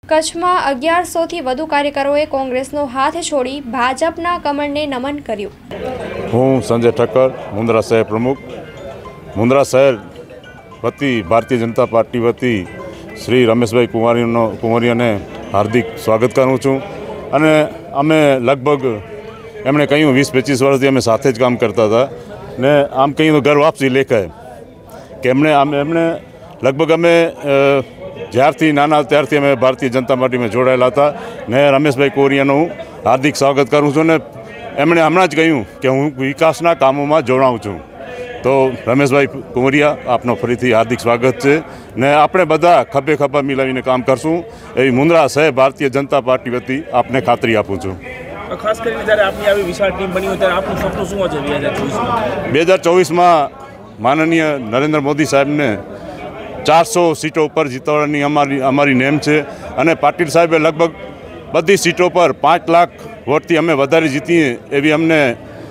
કચ્છમાં 1100થી વધુ કાર્યકરોએ કોંગ્રેસનો હાથ છોડી ભાજપના કમળને નમન કર્યું। હું સંજય ઠક્કર, મુન્દ્રા શહેર પ્રમુખ, મુન્દ્રા શહેર વતી ભારતીય જનતા પાર્ટી વતી શ્રી રમેશભાઈ કુંવરિયાને હાર્દિક સ્વાગત કરું છું। અને અમે લગભગ એમણે કહ્યું 20-25 વર્ષથી અમે સાથે જ કામ કરતા હતા ને આમ કહ્યું તો ઘર વાપસી લેખાય કે એમણે લગભગ અમે જ્યારથી નાના ત્યારથી અમે ભારતીય જનતા પાર્ટીમાં જોડાયેલા હતા ને રમેશભાઈ કુંવરિયાનું હાર્દિક સ્વાગત કરું છું ને એમણે હમણાં જ કહ્યું કે હું વિકાસના કામોમાં જોડાઉં છું। તો રમેશભાઈ કુંવરિયા આપનો ફરીથી હાર્દિક સ્વાગત છે ને આપણે બધા ખભે ખભા મિલાવીને કામ કરશું એવી મુન્દ્રા શહેર ભારતીય જનતા પાર્ટી વતી આપને ખાતરી આપું છું। ખાસ કરીને જ્યારે આપની આવી વિશાળ ટીમ બની હોય ત્યારે આપનું સપનું શું છે 2024માં માનનીય નરેન્દ્ર મોદી સાહેબને 400 સીટો ઉપર જીતવાની અમારી નેમ છે અને પાટીલ સાહેબે લગભગ બધી સીટો પર 5 લાખ વોટથી અમે વધારે જીતીએ એવી અમને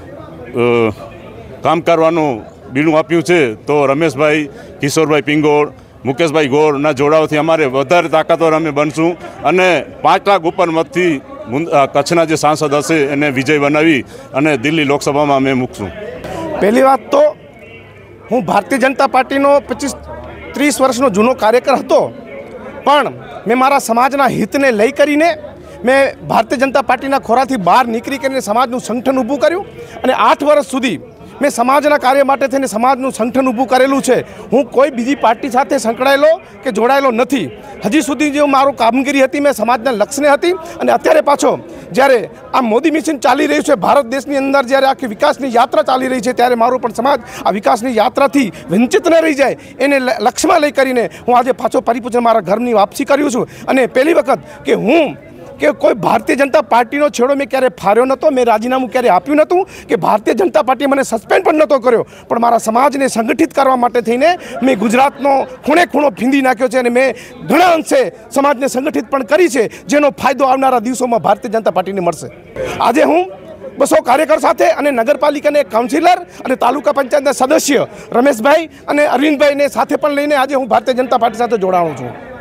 કામ કરવાનું બીણું આપ્યું છે। તો રમેશભાઈ, કિશોરભાઈ પિંગોળ, મુકેશભાઈ ગોરના જોડાવથી અમારે વધારે તાકાતવાર અમે બનશું અને 5 લાખ ઉપર મતથી કચ્છના જે સાંસદ હશે એને વિજય બનાવી અને દિલ્હી લોકસભામાં અમે મૂકશું। પહેલી વાત તો હું ભારતીય જનતા પાર્ટીનો 25-30 વર્ષનો જૂનો કાર્યકર હતો, પણ મેં મારા સમાજના હિતને લઈ કરીને મેં ભારતીય જનતા પાર્ટીના ખોરાથી બહાર નીકળી કરીને સમાજનું સંગઠન ઊભું કર્યું અને 8 વર્ષ સુધી મેં સમાજના કાર્ય માટે થઈને સમાજનું સંગઠન ઊભું કરેલું છે। હું કોઈ બીજી પાર્ટી સાથે સંકળાયેલો કે જોડાયેલો નથી। હજી સુધી જે મારું કામગીરી હતી મેં સમાજના લક્ષ્યને હતી અને અત્યારે પાછો જ્યારે આ મોદી મિશન ચાલી રહ્યું છે ભારત દેશની અંદર, જ્યારે આખી વિકાસની યાત્રા ચાલી રહી છે ત્યારે મારું પણ સમાજ આ વિકાસની યાત્રાથી વંચિત ન રહી જાય એને લક્ષ્યમાં લઈ કરીને હું આજે પાછો પરિપૂર્ણ મારા ઘરની વાપસી કર્યું છું। અને પહેલી વખત કે કોઈ ભારતીય જનતા પાર્ટીનો છેડો મેં ક્યારે ફાર્યો નહોતો, મેં રાજીનામું ક્યારે આપ્યું નહોતું કે ભારતીય જનતા પાર્ટીએ મને સસ્પેન્ડ પણ નહોતો કર્યો, પણ મારા સમાજને સંગઠિત કરવા માટે થઈને મેં ગુજરાતનો ખૂણે ખૂણો ફીંદી નાખ્યો છે અને મેં ઘણા અંશે સમાજને સંગઠિત પણ કરી છે, જેનો ફાયદો આવનારા દિવસોમાં ભારતીય જનતા પાર્ટીને મળશે। આજે હું 200 કાર્યકર સાથે અને નગરપાલિકાના કાઉન્સિલર અને તાલુકા પંચાયતના સદસ્ય રમેશભાઈ અને અરવિંદભાઈને સાથે પણ લઈને આજે હું ભારતીય જનતા પાર્ટી સાથે જોડાણું છું।